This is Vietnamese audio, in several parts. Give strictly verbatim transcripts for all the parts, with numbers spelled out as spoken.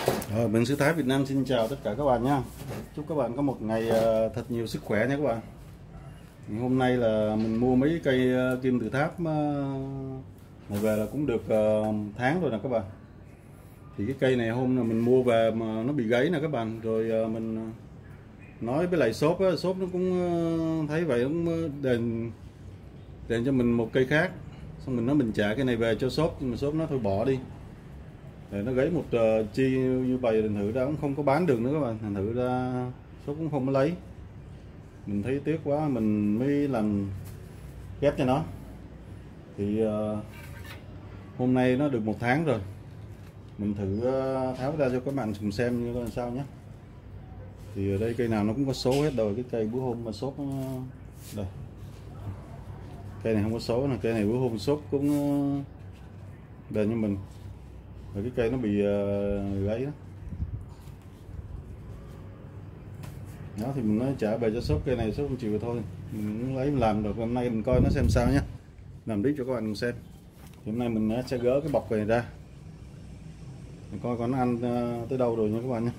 Rồi, mình Sư Thái Việt Nam xin chào tất cả các bạn nha. Chúc các bạn có một ngày ờ, thật nhiều sức khỏe nha các bạn. Hôm nay là mình mua mấy cây ờ, kim tự tháp ờ, này về là cũng được ờ, tháng rồi nè các bạn. Thì cái cây này hôm là mình mua về mà nó bị gãy nè các bạn. Rồi ờ, mình nói với lại shop á, shop nó cũng ờ, thấy vậy cũng đền đền cho mình một cây khác. Xong mình nói mình trả cái này về cho shop, nhưng mà shop nó thôi bỏ đi. Để nó gãy một uh, chi như vậy, thành thử ra cũng không có bán được nữa các bạn, thành thử ra số cũng không có lấy. Mình thấy tiếc quá, mình mới làm ghép cho nó. Thì uh, hôm nay nó được một tháng rồi, mình thử uh, tháo ra cho các bạn cùng xem như là sao nhé. Thì ở đây cây nào nó cũng có số hết rồi. Cái cây bữa hôm mà sốt uh, đây, cây này không có số nè, cây này bữa hôm sốt cũng uh, đây như mình. Rồi cái cây nó bị uh, gãy đó. Đó thì mình nói trả về cho shop, cây này shop không chịu thôi, mình cũng lấy mình làm được. Hôm nay mình coi nó xem sao nhé, làm clip cho các bạn cùng xem. Thì hôm nay mình sẽ gỡ cái bọc này ra, mình coi con nó ăn uh, tới đâu rồi nha các bạn nhé.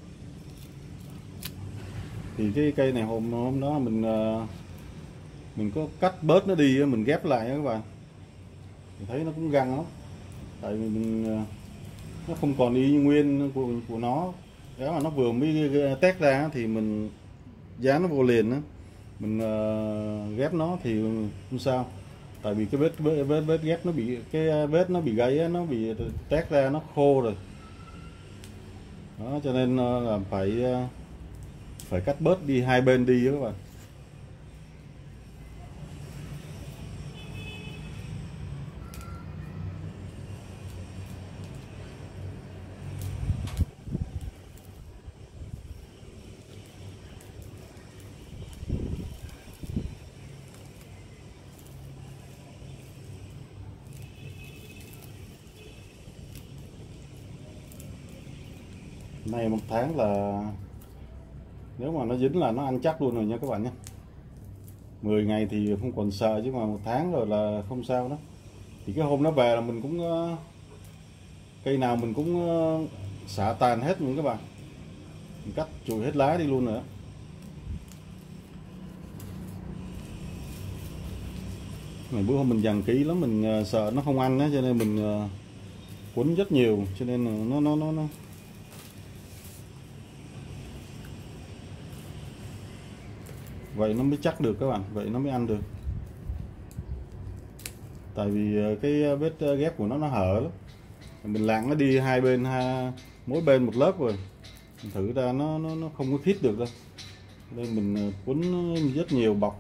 Thì cái cây này hôm hôm đó mình uh, mình có cắt bớt nó đi, mình ghép lại nha các bạn. Mình thấy nó cũng găng lắm, tại vì mình uh, nó không còn y nguyên của, của nó. Nếu mà nó vừa mới tét ra thì mình dán nó vô liền đó. Mình uh, ghép nó thì không sao, tại vì cái vết vết, vết, vết ghép nó bị cái vết nó bị gãy, nó bị tét ra, nó khô rồi đó, cho nên uh, là phải uh, phải cắt bớt đi hai bên đi đó các bạn. Này một tháng là nếu mà nó dính là nó ăn chắc luôn rồi nha các bạn nhé. Mười ngày thì không còn sợ, chứ mà một tháng rồi là không sao đó. Thì cái hôm nó về là mình cũng cây nào mình cũng xả tàn hết luôn các bạn, mình cắt chùi hết lá đi luôn nữa. Mà bữa hôm mình dằn kỹ lắm, mình sợ nó không ăn đó, cho nên mình quấn rất nhiều, cho nên nó nó nó nó vậy nó mới chắc được các bạn, vậy nó mới ăn được. Tại vì cái vết ghép của nó nó hở lắm, mình lạng nó đi hai bên, hai, mỗi bên một lớp rồi, mình thử ra nó nó nó không có khít được đâu, nên mình quấn rất nhiều bọc.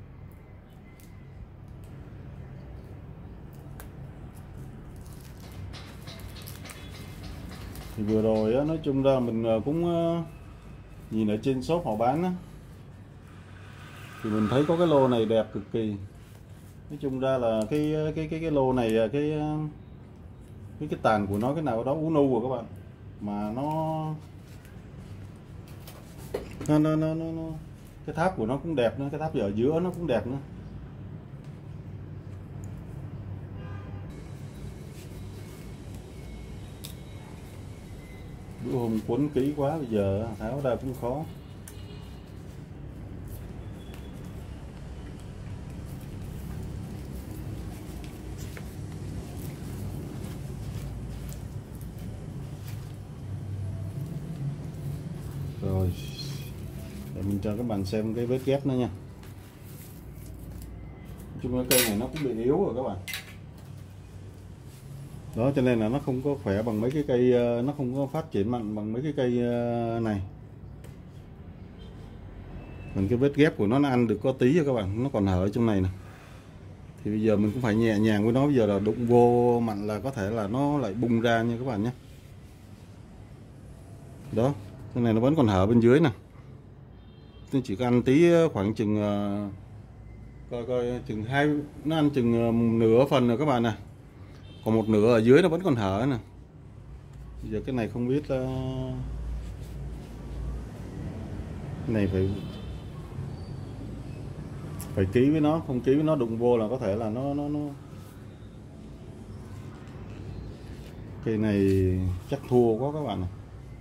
Thì vừa rồi á, nói chung ra mình cũng nhìn ở trên shop họ bán á, thì mình thấy có cái lô này đẹp cực kỳ. Nói chung ra là cái cái cái cái lô này, cái cái cái tàn của nó cái nào đó uống nu rồi các bạn, mà nó nó, nó nó nó nó cái tháp của nó cũng đẹp nữa, cái tháp ở giữa nó cũng đẹp nữa. Bữa hôm quấn kỹ quá, bây giờ tháo ra cũng khó. Rồi, để mình cho các bạn xem cái vết ghép nữa nha. Nói chung cái cây này nó cũng bị yếu rồi các bạn. Đó, cho nên là nó không có khỏe bằng mấy cái cây, nó không có phát triển mạnh bằng mấy cái cây này. Còn cái vết ghép của nó nó ăn được có tí rồi các bạn, nó còn hở ở trong này nè. Thì bây giờ mình cũng phải nhẹ nhàng với nó, bây giờ là đụng vô mạnh là có thể là nó lại bung ra nha các bạn nhé. Đó, cái này nó vẫn còn hở bên dưới nè. Tôi chỉ có ăn tí, khoảng chừng coi coi chừng hai, nó ăn chừng nửa phần rồi các bạn nè. Còn một nửa ở dưới nó vẫn còn hở nè. Bây giờ cái này không biết uh, cái này phải phải ký với nó, không ký với nó đụng vô là có thể là nó nó nó cây này chắc thua quá các bạn này.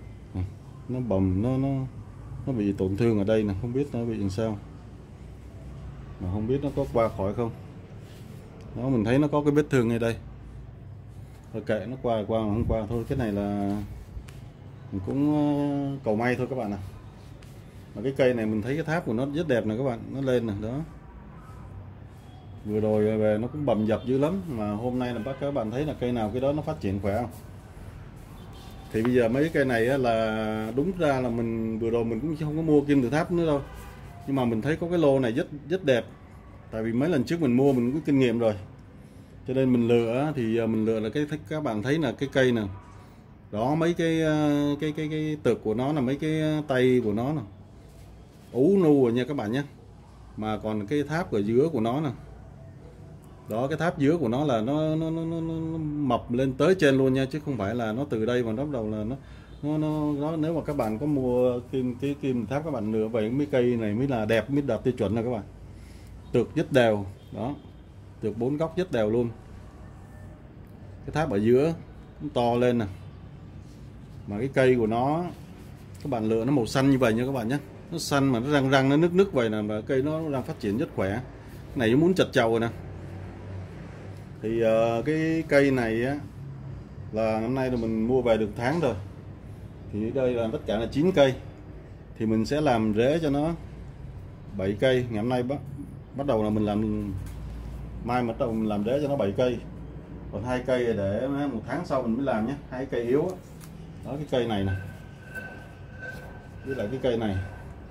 nó bầm, nó nó nó bị tổn thương ở đây nè, không biết nó bị làm sao, mà không biết nó có qua khỏi không. Đó, mình thấy nó có cái vết thương ngay đây. Thôi kệ, nó qua qua mà không qua thôi. Cái này là mình cũng cầu may thôi các bạn ạ. À. Mà cái cây này mình thấy cái tháp của nó rất đẹp nè các bạn, nó lên nè đó. Vừa rồi về nó cũng bầm dập dữ lắm, mà hôm nay là bác các bạn thấy là cây nào cái đó nó phát triển khỏe không. Thì bây giờ mấy cây này là đúng ra là mình vừa rồi mình cũng không có mua kim tự tháp nữa đâu, nhưng mà mình thấy có cái lô này rất rất đẹp. Tại vì mấy lần trước mình mua mình có kinh nghiệm rồi, cho nên mình lựa thì mình lựa là cái các bạn thấy là cái cây nè đó, mấy cái cái cái cái tược của nó là mấy cái tay của nó nè ú nu rồi nha các bạn nhé. Mà còn cái tháp ở giữa của nó nè đó, cái tháp giữa của nó là nó nó, nó, nó, nó mọc lên tới trên luôn nha, chứ không phải là nó từ đây mà nó bắt đầu là nó nó nó, nó nếu mà các bạn có mua kim cái kim tháp các bạn lựa về mấy cây này mới là đẹp, mới đạt tiêu chuẩn nè các bạn. Tược rất đều đó, tược bốn góc rất đều luôn. Cái tháp ở giữa cũng to lên nè, mà cái cây của nó các bạn lựa nó màu xanh như vậy nha các bạn nhé. Nó xanh mà nó răng răng nó nứt nứt vậy nè, mà cây nó đang phát triển rất khỏe. Cái này nó muốn chật chầu rồi nè. Thì uh, cái cây này á là năm nay là mình mua về được tháng rồi. Thì đây là tất cả là chín cây. Thì mình sẽ làm rễ cho nó bảy cây. Ngày hôm nay bắt bắt đầu là mình làm, mai bắt đầu mình làm rễ cho nó bảy cây. Còn hai cây để một tháng sau mình mới làm nhé. Hai cây yếu đó. Đó, cái cây này nè với lại cái cây này,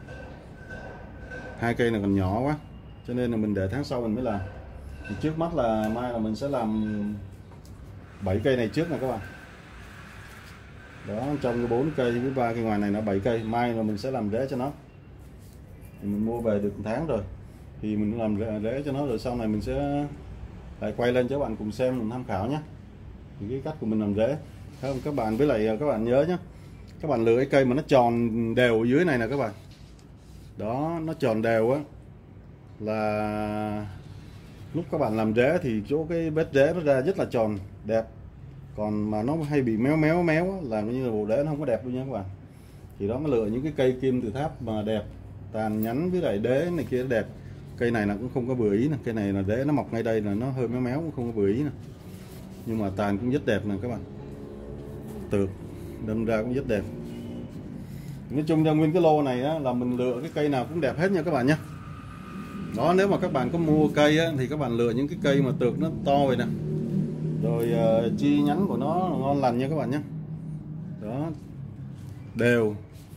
hai cây này còn nhỏ quá cho nên là mình để tháng sau mình mới làm. Thì trước mắt là mai là mình sẽ làm bảy cây này trước nè các bạn. Đó, trong cái bốn cây với ba cây ngoài này là bảy cây. Mai là mình sẽ làm rễ cho nó. Thì mình mua về được một tháng rồi thì mình làm rễ cho nó, rồi sau này mình sẽ lại quay lên cho các bạn cùng xem, mình tham khảo nhé. Thì cái cách của mình làm rễ không các bạn, với lại các bạn nhớ nhé, các bạn lựa cái cây mà nó tròn đều ở dưới này nè các bạn. Đó, nó tròn đều á là lúc các bạn làm rễ thì chỗ cái vết rễ nó ra rất là tròn đẹp. Còn mà nó hay bị méo méo méo á, là như là bộ rễ nó không có đẹp luôn nha các bạn. Thì đó, nó lựa những cái cây kim tự tháp mà đẹp, tàn nhánh với lại đế này kia đẹp. Cây này là cũng không có vừa ý nè, cây này là rễ nó mọc ngay đây là nó hơi méo méo, cũng không có vừa ý nè. Nhưng mà tàn cũng rất đẹp nè các bạn. Tược đâm ra cũng rất đẹp. Nói chung ra nguyên cái lô này á, là mình lựa cái cây nào cũng đẹp hết nha các bạn nhé. Đó, nếu mà các bạn có mua cây á, thì các bạn lựa những cái cây mà tược nó to vậy nè, rồi uh, chi nhánh của nó ngon lành nha các bạn nhé. Đó, đều.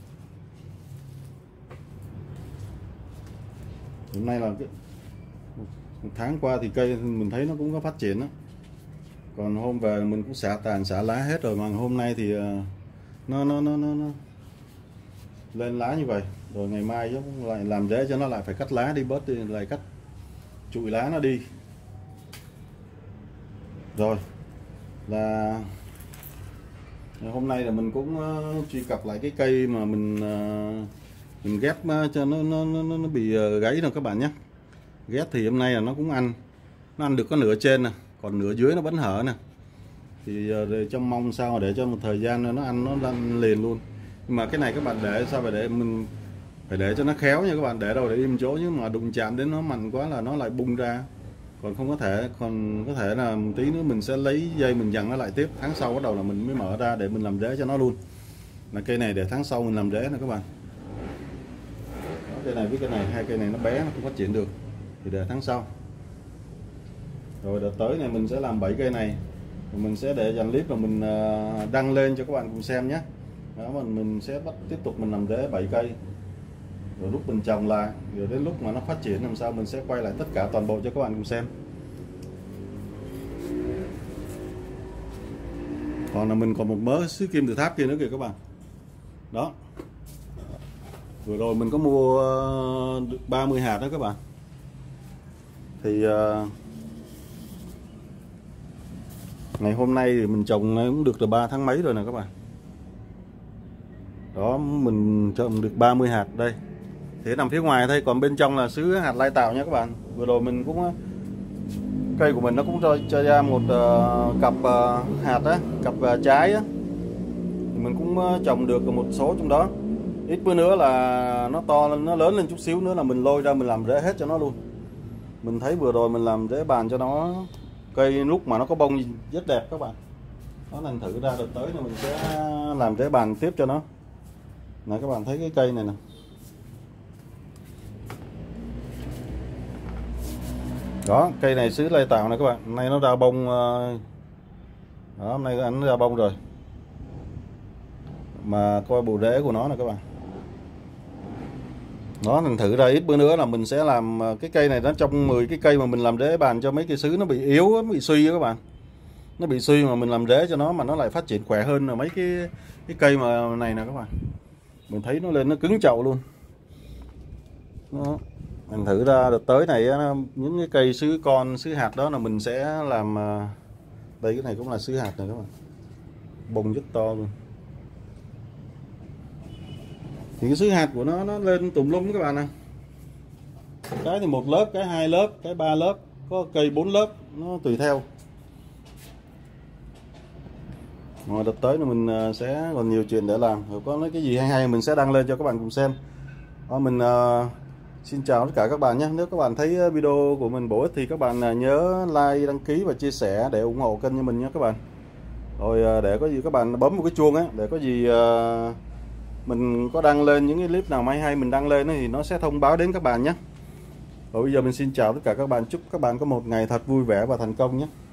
Hôm nay là cái một tháng qua thì cây mình thấy nó cũng có phát triển đó. Còn hôm về mình cũng xả tàn xả lá hết rồi, mà hôm nay thì uh, nó, nó nó nó nó lên lá như vậy. Rồi ngày mai cũng lại làm rễ cho nó, lại phải cắt lá đi bớt đi, lại cắt trụi lá nó đi. Rồi là hôm nay là mình cũng uh, truy cập lại cái cây mà mình uh, mình ghép uh, cho nó nó nó, nó bị uh, gãy rồi các bạn nhé. Ghép thì hôm nay là nó cũng ăn, nó ăn được có nửa trên nè, còn nửa dưới nó vẫn hở nè. Thì uh, trong mong sao để cho một thời gian nó ăn nó ăn liền luôn. Nhưng mà cái này các bạn để sao phải để mình phải để cho nó khéo nha các bạn, để đâu để im chỗ, nhưng mà đụng chạm đến nó mạnh quá là nó lại bung ra. Còn không có thể, còn có thể là một tí nữa mình sẽ lấy dây mình dằn nó lại tiếp, tháng sau bắt đầu là mình mới mở ra để mình làm rễ cho nó luôn. Là cây này để tháng sau mình làm rễ nè các bạn. Đó, cây này với cây này, hai cây này nó bé nó không phát triển được thì để tháng sau. Rồi đợt tới này mình sẽ làm bảy cây này, rồi mình sẽ để dàn clip và mình đăng lên cho các bạn cùng xem nhé. Đó, mình mình sẽ bắt tiếp tục mình làm rễ bảy cây, rồi lúc mình trồng lại, rồi đến lúc mà nó phát triển làm sao mình sẽ quay lại tất cả toàn bộ cho các bạn cùng xem. Còn là mình còn một mớ sứ kim tự tháp kia nữa kìa các bạn. Đó, vừa rồi mình có mua được ba mươi hạt đó các bạn. Thì uh, ngày hôm nay thì mình trồng cũng được là ba tháng mấy rồi nè các bạn. Đó, mình trồng được ba mươi hạt đây. Thế nằm phía ngoài thôi, còn bên trong là sứ hạt lai tạo nha các bạn. Vừa rồi mình cũng cây của mình nó cũng cho, cho ra một uh, cặp uh, hạt á, cặp uh, trái á. thì mình cũng trồng được một số trong đó. Ít bữa nữa là nó to lên, nó lớn lên chút xíu nữa là mình lôi ra mình làm rễ hết cho nó luôn. Mình thấy vừa rồi mình làm rễ bàn cho nó, cây lúc mà nó có bông rất đẹp các bạn. Nó thành thử ra đợt tới này mình sẽ làm rễ bàn tiếp cho nó. Này các bạn thấy cái cây này nè. Đó, cây này xứ Lê Tào này các bạn. Hôm nay nó ra bông. Đó, hôm nay nó ra bông rồi. Mà coi bộ rễ của nó nè các bạn. Nó thành thử ra ít bữa nữa là mình sẽ làm cái cây này, nó trong mười cái cây mà mình làm rễ bàn cho mấy cây sứ nó bị yếu, nó bị suy các bạn. Nó bị suy mà mình làm rễ cho nó mà nó lại phát triển khỏe hơn là mấy cái cái cây mà này nè các bạn. Mình thấy nó lên nó cứng chậu luôn. Đó. Mình thử ra đợt tới này những cái cây sứ con, sứ hạt đó là mình sẽ làm. Đây cái này cũng là sứ hạt này các bạn. Bông rất to luôn. Thì cái sứ hạt của nó nó lên tùm lum các bạn nè. Cái thì một lớp, cái hai lớp, cái ba lớp, có cây bốn lớp, nó tùy theo. Rồi đợt tới là mình sẽ còn nhiều chuyện để làm. Rồi có cái gì hay hay mình sẽ đăng lên cho các bạn cùng xem. Đó, mình uh, xin chào tất cả các bạn nhé. Nếu các bạn thấy video của mình bổ ích thì các bạn nhớ like, đăng ký và chia sẻ để ủng hộ kênh cho mình nhé các bạn. Rồi để có gì các bạn bấm một cái chuông á, để có gì uh, mình có đăng lên những cái clip nào hay hay mình đăng lên thì nó sẽ thông báo đến các bạn nhé. Rồi bây giờ mình xin chào tất cả các bạn, chúc các bạn có một ngày thật vui vẻ và thành công nhé.